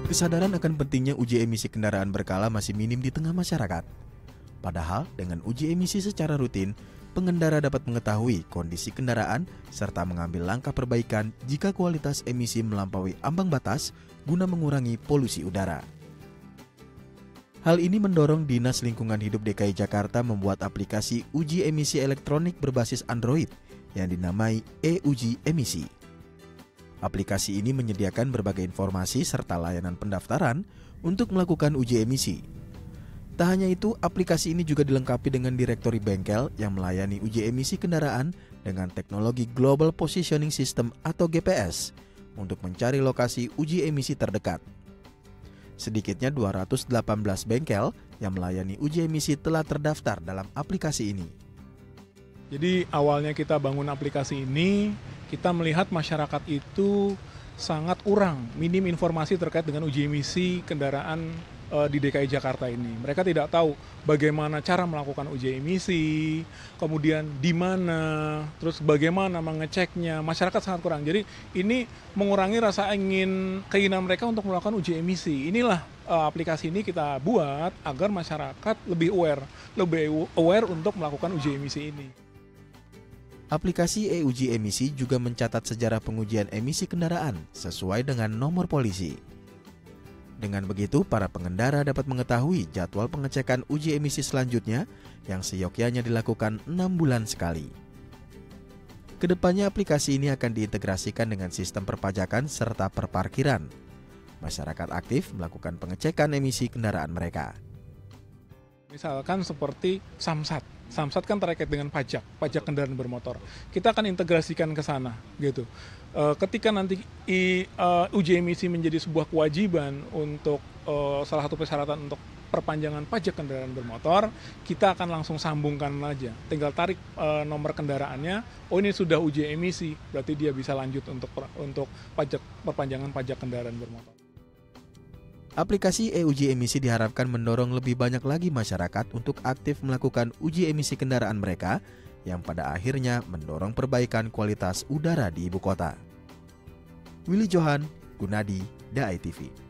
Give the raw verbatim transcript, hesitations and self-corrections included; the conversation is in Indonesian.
Kesadaran akan pentingnya uji emisi kendaraan berkala masih minim di tengah masyarakat. Padahal dengan uji emisi secara rutin, pengendara dapat mengetahui kondisi kendaraan serta mengambil langkah perbaikan jika kualitas emisi melampaui ambang batas guna mengurangi polusi udara. Hal ini mendorong Dinas Lingkungan Hidup D K I Jakarta membuat aplikasi uji emisi elektronik berbasis Android yang dinamai e-Uji Emisi. Aplikasi ini menyediakan berbagai informasi serta layanan pendaftaran untuk melakukan uji emisi. Tak hanya itu, aplikasi ini juga dilengkapi dengan direktori bengkel yang melayani uji emisi kendaraan dengan teknologi Global Positioning System atau G P S untuk mencari lokasi uji emisi terdekat. Sedikitnya dua ratus delapan belas bengkel yang melayani uji emisi telah terdaftar dalam aplikasi ini. Jadi awalnya kita bangun aplikasi ini, kita melihat masyarakat itu sangat kurang, minim informasi terkait dengan uji emisi kendaraan e, di D K I Jakarta ini. Mereka tidak tahu bagaimana cara melakukan uji emisi, kemudian di mana, terus bagaimana mengeceknya. Masyarakat sangat kurang. Jadi ini mengurangi rasa ingin keinginan mereka untuk melakukan uji emisi. Inilah e, aplikasi ini kita buat agar masyarakat lebih aware, lebih aware untuk melakukan uji emisi ini. Aplikasi e-Uji Emisi juga mencatat sejarah pengujian emisi kendaraan sesuai dengan nomor polisi. Dengan begitu, para pengendara dapat mengetahui jadwal pengecekan uji emisi selanjutnya yang seyogyanya dilakukan enam bulan sekali. Kedepannya aplikasi ini akan diintegrasikan dengan sistem perpajakan serta perparkiran. Masyarakat aktif melakukan pengecekan emisi kendaraan mereka. Misalkan seperti Samsat. Samsat kan terkait dengan pajak, pajak kendaraan bermotor. Kita akan integrasikan ke sana, gitu. E, ketika nanti i, e, uji emisi menjadi sebuah kewajiban untuk e, salah satu persyaratan untuk perpanjangan pajak kendaraan bermotor, kita akan langsung sambungkan aja. Tinggal tarik e, nomor kendaraannya. Oh, ini sudah uji emisi, berarti dia bisa lanjut untuk untuk pajak perpanjangan pajak kendaraan bermotor. Aplikasi e-Uji Emisi diharapkan mendorong lebih banyak lagi masyarakat untuk aktif melakukan uji emisi kendaraan mereka yang pada akhirnya mendorong perbaikan kualitas udara di ibu kota. Willy Johan, Gunadi, D A I T V.